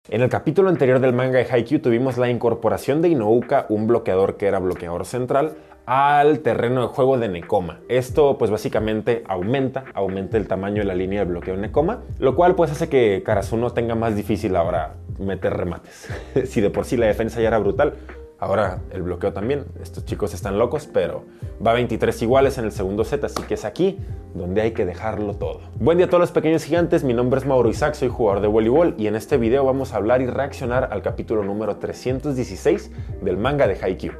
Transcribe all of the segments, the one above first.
En el capítulo anterior del manga de Haikyuu tuvimos la incorporación de Inouka, un bloqueador que era bloqueador central, al terreno de juego de Nekoma. Esto pues básicamente aumenta el tamaño de la línea de bloqueo de Nekoma, lo cual pues hace que Karasuno tenga más difícil ahora meter remates. Si de por sí la defensa ya era brutal, ahora el bloqueo también. Estos chicos están locos, pero va 23 iguales en el segundo set, así que es aquí donde hay que dejarlo todo. Buen día a todos los pequeños gigantes, mi nombre es Mauro Isaac, soy jugador de voleibol y en este video vamos a hablar y reaccionar al capítulo número 316 del manga de Haikyuu.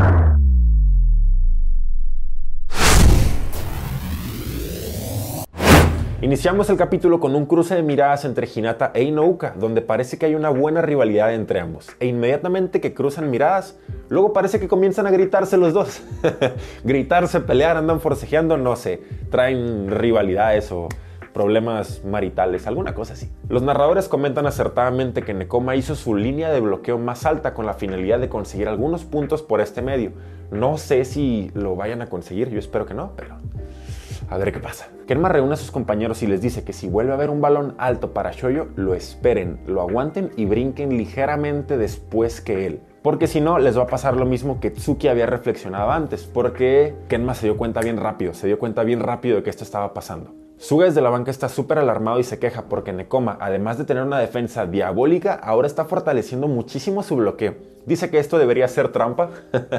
Iniciamos el capítulo con un cruce de miradas entre Hinata e Inouka, donde parece que hay una buena rivalidad entre ambos. E inmediatamente que cruzan miradas, luego parece que comienzan a gritarse los dos. Gritarse, pelear, andan forcejeando, no sé, traen rivalidades o problemas maritales, alguna cosa así. Los narradores comentan acertadamente que Nekoma hizo su línea de bloqueo más alta con la finalidad de conseguir algunos puntos por este medio. No sé si lo vayan a conseguir, yo espero que no, pero a ver qué pasa. Kenma reúne a sus compañeros y les dice que si vuelve a haber un balón alto para Shoyo, lo esperen, lo aguanten y brinquen ligeramente después que él. Porque si no, les va a pasar lo mismo que Tsuki había reflexionado antes, porque Kenma se dio cuenta bien rápido de que esto estaba pasando. Suga desde la banca está súper alarmado y se queja porque Nekoma, además de tener una defensa diabólica, ahora está fortaleciendo muchísimo su bloqueo. Dice que esto debería ser trampa.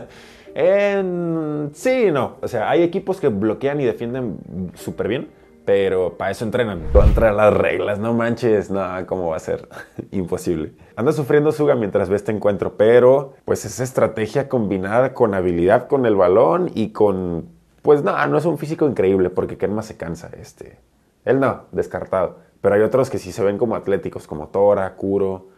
Sí y no. O sea, hay equipos que bloquean y defienden súper bien, pero para eso entrenan. Contra las reglas, no manches. No, ¿cómo va a ser? Imposible. Anda sufriendo Suga mientras ve este encuentro, pero pues esa estrategia combinada con habilidad con el balón y con... Pues no es un físico increíble porque Kenma se cansa. Él no, descartado. Pero hay otros que sí se ven como atléticos, como Tora, Kuro.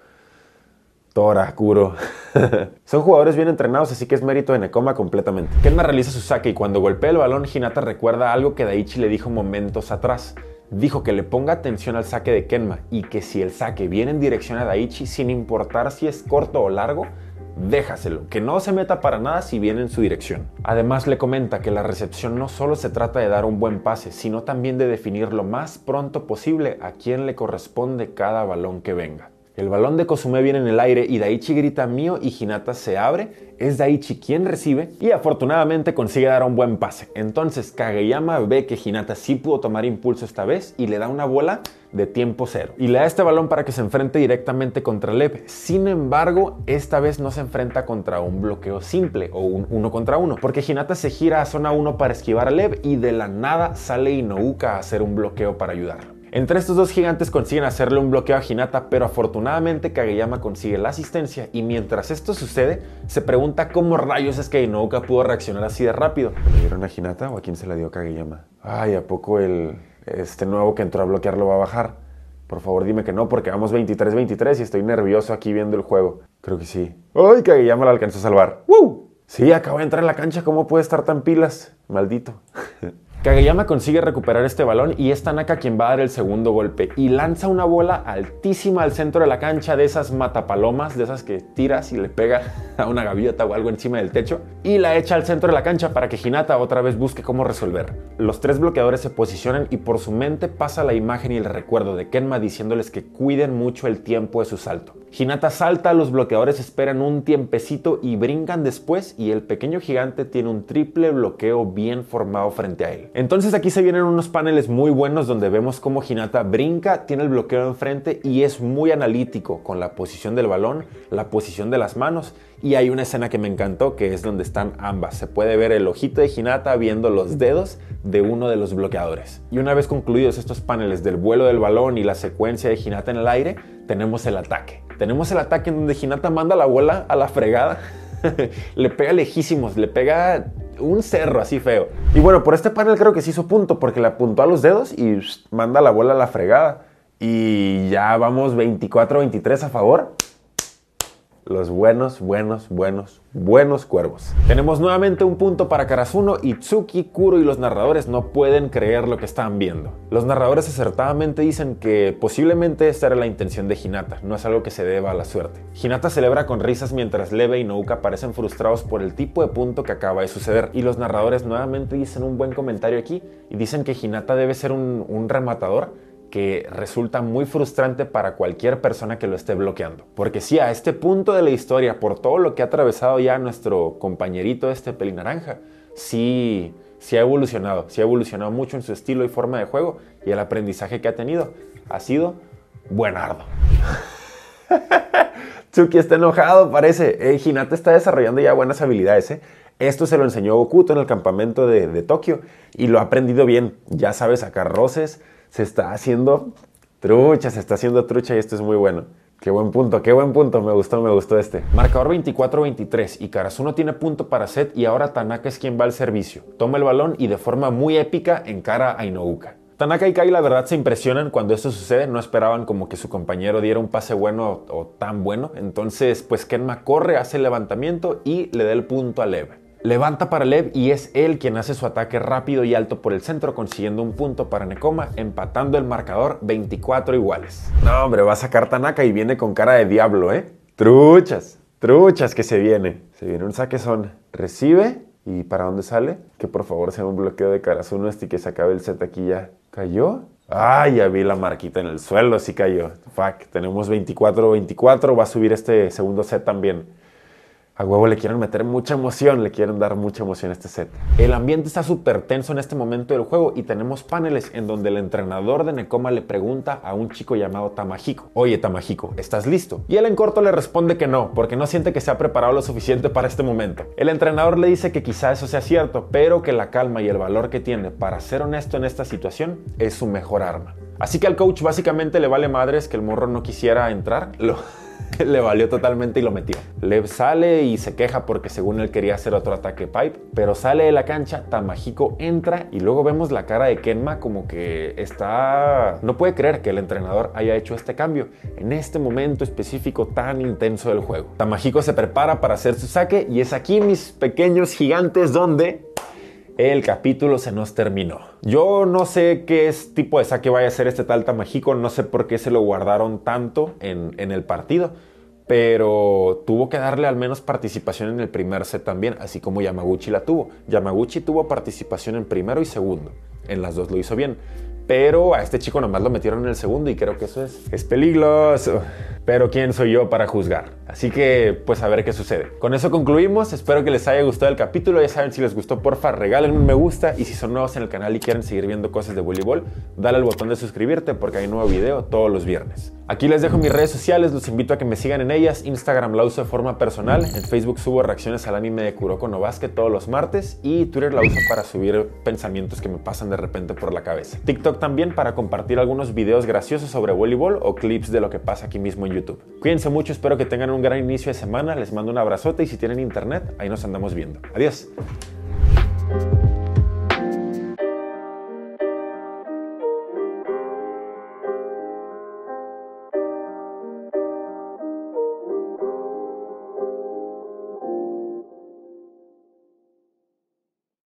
Son jugadores bien entrenados, así que es mérito de Nekoma completamente. Kenma realiza su saque y cuando golpea el balón, Hinata recuerda algo que Daichi le dijo momentos atrás. Dijo que le ponga atención al saque de Kenma y que si el saque viene en dirección a Daichi, sin importar si es corto o largo, déjaselo, que no se meta para nada si viene en su dirección. Además le comenta que la recepción no solo se trata de dar un buen pase, sino también de definir lo más pronto posible a quién le corresponde cada balón que venga. El balón de Kosume viene en el aire y Daichi grita mío y Hinata se abre. Es Daichi quien recibe y afortunadamente consigue dar un buen pase. Entonces Kageyama ve que Hinata sí pudo tomar impulso esta vez y le da una bola de tiempo cero. Y le da este balón para que se enfrente directamente contra Lev. Sin embargo, esta vez no se enfrenta contra un bloqueo simple o un 1 contra 1. Porque Hinata se gira a zona 1 para esquivar a Lev y de la nada sale Inouka a hacer un bloqueo para ayudarlo. Entre estos dos gigantes consiguen hacerle un bloqueo a Hinata, pero afortunadamente Kageyama consigue la asistencia y mientras esto sucede, se pregunta cómo rayos es que Inouka pudo reaccionar así de rápido. ¿Le dieron a Hinata o a quién se la dio Kageyama? Ay, ¿a poco este nuevo que entró a bloquearlo va a bajar? Por favor dime que no, porque vamos 23-23 y estoy nervioso aquí viendo el juego. Creo que sí. ¡Ay, Kageyama la alcanzó a salvar! ¡Woo! Sí, acabo de entrar en la cancha, ¿cómo puede estar tan pilas? Maldito. Kageyama consigue recuperar este balón y es Tanaka quien va a dar el segundo golpe y lanza una bola altísima al centro de la cancha, de esas matapalomas, de esas que tiras y le pega a una gaviota o algo encima del techo y la echa al centro de la cancha para que Hinata otra vez busque cómo resolver. Los tres bloqueadores se posicionan y por su mente pasa la imagen y el recuerdo de Kenma diciéndoles que cuiden mucho el tiempo de su salto. Hinata salta, los bloqueadores esperan un tiempecito y brincan después y el pequeño gigante tiene un triple bloqueo bien formado frente a él. Entonces aquí se vienen unos paneles muy buenos donde vemos cómo Hinata brinca, tiene el bloqueo enfrente y es muy analítico con la posición del balón, la posición de las manos y hay una escena que me encantó que es donde están ambas. Se puede ver el ojito de Hinata viendo los dedos de uno de los bloqueadores. Y una vez concluidos estos paneles del vuelo del balón y la secuencia de Hinata en el aire, tenemos el ataque. Tenemos el ataque en donde Hinata manda la bola a la fregada. Le pega lejísimos, le pega un cerro así feo. Y bueno, por este panel creo que sí hizo punto porque le apuntó a los dedos y manda la bola a la fregada. Y ya vamos 24-23 a favor. Los buenos cuervos. Tenemos nuevamente un punto para Karasuno y Tsuki, Kuro y los narradores no pueden creer lo que están viendo. Los narradores acertadamente dicen que posiblemente esta era la intención de Hinata, no es algo que se deba a la suerte. Hinata celebra con risas mientras Leve y Nouka parecen frustrados por el tipo de punto que acaba de suceder. Y los narradores nuevamente dicen un buen comentario aquí y dicen que Hinata debe ser un rematador que resulta muy frustrante para cualquier persona que lo esté bloqueando. Porque sí, a este punto de la historia, por todo lo que ha atravesado ya nuestro compañerito pelinaranja, sí ha evolucionado mucho en su estilo y forma de juego, y el aprendizaje que ha tenido ha sido buenardo. Tsuki está enojado, parece. Hinata está desarrollando ya buenas habilidades, Esto se lo enseñó Bokuto en el campamento de Tokio y lo ha aprendido bien. Ya sabe sacar roces, se está haciendo trucha y esto es muy bueno. Qué buen punto, me gustó este. Marcador 24-23 y Karasuno tiene punto para set y ahora Tanaka es quien va al servicio. Toma el balón y de forma muy épica encara a Inouka. Tanaka y Kai la verdad se impresionan cuando esto sucede, no esperaban como que su compañero diera un pase bueno o tan bueno. Entonces pues Kenma corre, hace el levantamiento y le da el punto a Lev. Levanta para Lev y es él quien hace su ataque rápido y alto por el centro, consiguiendo un punto para Nekoma, empatando el marcador 24 iguales. No, hombre, va a sacar Tanaka y viene con cara de diablo, Truchas que se viene. Se viene un saquezón. Recibe y ¿para dónde sale? Que por favor sea un bloqueo de Karasuno y que se acabe el set aquí ya. ¿Cayó? Ah, ya vi la marquita en el suelo, sí cayó. Fuck, tenemos 24-24, va a subir este segundo set también. A huevo le quieren meter mucha emoción, le quieren dar mucha emoción a este set. El ambiente está súper tenso en este momento del juego y tenemos paneles en donde el entrenador de Nekoma le pregunta a un chico llamado Tamahiko: oye Tamahiko, ¿estás listo? Y él en corto le responde que no, porque no siente que se ha preparado lo suficiente para este momento. El entrenador le dice que quizá eso sea cierto, pero que la calma y el valor que tiene para ser honesto en esta situación es su mejor arma. Así que al coach básicamente le vale madres que el morro no quisiera entrar, le valió totalmente y lo metió. Lev sale y se queja porque según él quería hacer otro ataque pipe, pero sale de la cancha, Tamahiko entra y luego vemos la cara de Kenma como que no puede creer que el entrenador haya hecho este cambio en este momento específico tan intenso del juego. Tamahiko se prepara para hacer su saque y es aquí, mis pequeños gigantes, donde el capítulo se nos terminó. Yo no sé qué tipo de saque vaya a ser este tal Tamahiko, no sé por qué se lo guardaron tanto en el partido, pero tuvo que darle al menos participación en el primer set también, así como Yamaguchi la tuvo. Yamaguchi tuvo participación en primero y segundo, en las dos lo hizo bien, pero a este chico nomás lo metieron en el segundo y creo que eso es peligroso. Pero ¿quién soy yo para juzgar? Así que, pues a ver qué sucede. Con eso concluimos. Espero que les haya gustado el capítulo. Ya saben, si les gustó, porfa, regálenme un me gusta. Y si son nuevos en el canal y quieren seguir viendo cosas de voleibol, dale al botón de suscribirte porque hay un nuevo video todos los viernes. Aquí les dejo mis redes sociales. Los invito a que me sigan en ellas. Instagram la uso de forma personal. En Facebook subo reacciones al anime de Kuroko no Basket todos los martes. Y Twitter la uso para subir pensamientos que me pasan de repente por la cabeza. TikTok también para compartir algunos videos graciosos sobre voleibol o clips de lo que pasa aquí mismo en YouTube. Cuídense mucho, espero que tengan un gran inicio de semana, les mando un abrazote y si tienen internet, ahí nos andamos viendo. Adiós.